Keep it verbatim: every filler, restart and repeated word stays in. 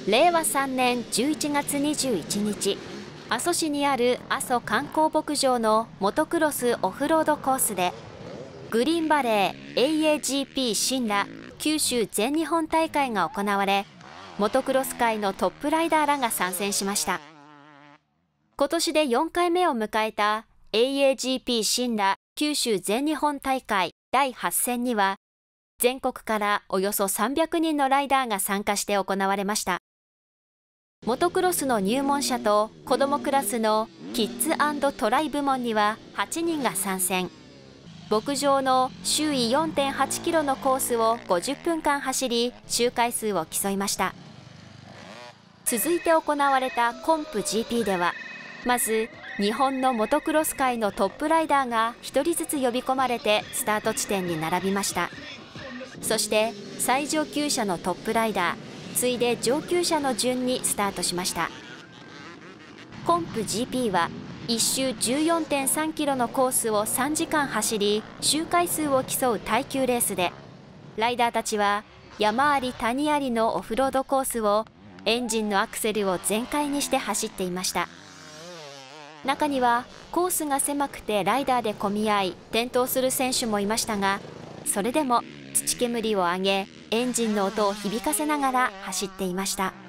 れいわさんねんじゅういちがつにじゅういちにち、阿蘇市にある阿蘇観光牧場のモトクロスオフロードコースで、グリーンバレー エーエージーピー 新羅九州全日本大会が行われ、モトクロス界のトップライダーらが参戦しました。今年でよんかいめを迎えた エーエージーピー 新羅九州全日本大会だいはち戦には、全国からおよそさんびゃくにんのライダーが参加して行われました。モトクロスの入門者と子どもクラスのキッズ&トライ部門にははちにんが参戦。牧場の周囲 よんてんはちキロのコースをごじゅっぷんかん走り、周回数を競いました。続いて行われたコンプ ジーピー では、まず日本のモトクロス界のトップライダーがひとりずつ呼び込まれてスタート地点に並びました。そして最上級者のトップライダー、次いで上級者の順にスタートしました。コンプ ジーピー はいっ周 じゅうよんてんさんキロのコースをさんじかん走り、周回数を競う耐久レースで、ライダーたちは山あり谷ありのオフロードコースをエンジンのアクセルを全開にして走っていました。中にはコースが狭くてライダーで混み合い転倒する選手もいましたが、それでも土煙を上げエンジンの音を響かせながら走っていました。